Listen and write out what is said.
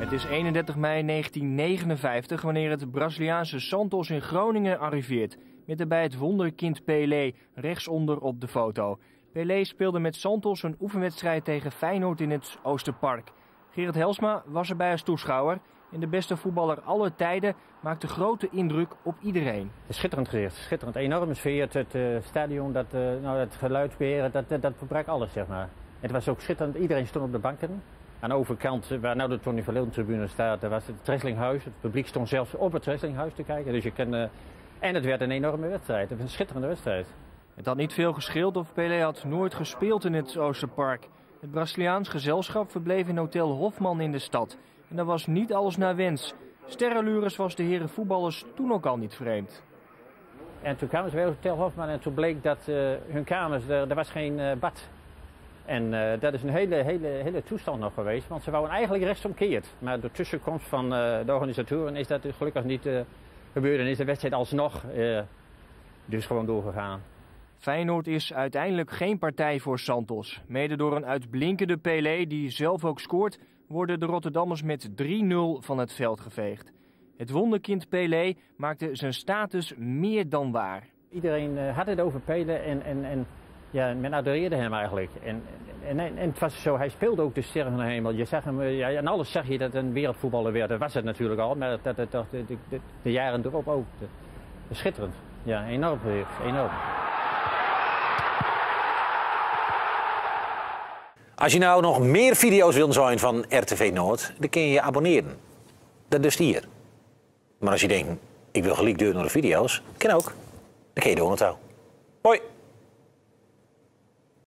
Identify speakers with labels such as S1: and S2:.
S1: Het is 31 mei 1959 wanneer het Braziliaanse Santos in Groningen arriveert. Met daarbij het wonderkind Pelé rechtsonder op de foto. Pelé speelde met Santos een oefenwedstrijd tegen Feyenoord in het Oosterpark. Gerrit Helsma was erbij als toeschouwer. En de beste voetballer aller tijden maakte grote indruk op iedereen.
S2: Schitterend gezicht, schitterend. Enorme sfeer, het stadion, het geluid weer, dat verbrak alles, zeg maar. Het was ook schitterend, iedereen stond op de banken. Aan de overkant, waar nou de Tony van Leeuwen tribune staat, daar was het Treslinghuis. Het publiek stond zelfs op het Treslinghuis te kijken. Dus en het werd een enorme wedstrijd, een schitterende wedstrijd.
S1: Het had niet veel gescheeld of Pelé had nooit gespeeld in het Oosterpark. Het Braziliaans gezelschap verbleef in Hotel Hofman in de stad. En dat was niet alles naar wens. Sterrenlures was de heren voetballers toen ook al niet vreemd.
S2: En toen kwamen ze bij Hotel Hofman en toen bleek dat hun kamers, er was geen bad. En dat is een hele toestand nog geweest, want ze wouden eigenlijk rechtsomkeerd. Maar door tussenkomst van de organisatoren is dat gelukkig niet gebeurd en is de wedstrijd alsnog dus gewoon doorgegaan.
S1: Feyenoord is uiteindelijk geen partij voor Santos. Mede door een uitblinkende Pelé die zelf ook scoort, worden de Rotterdammers met 3-0 van het veld geveegd. Het wonderkind Pelé maakte zijn status meer dan waar.
S2: Iedereen had het over Pelé en ja, men adoreerde hem eigenlijk. En het was zo, hij speelde ook de sterren van de hemel. Je zag hem, ja, en alles zag je dat het een wereldvoetballer werd. Dat was het natuurlijk al, maar de jaren erop ook. Schitterend. Ja, enorm.
S3: Als je nou nog meer video's wilt zien van RTV Noord, dan kun je je abonneren. Dat is hier. Maar als je denkt, ik wil gelijk deur naar de video's, kan ook. Dan kun je door naar touw. Hoi!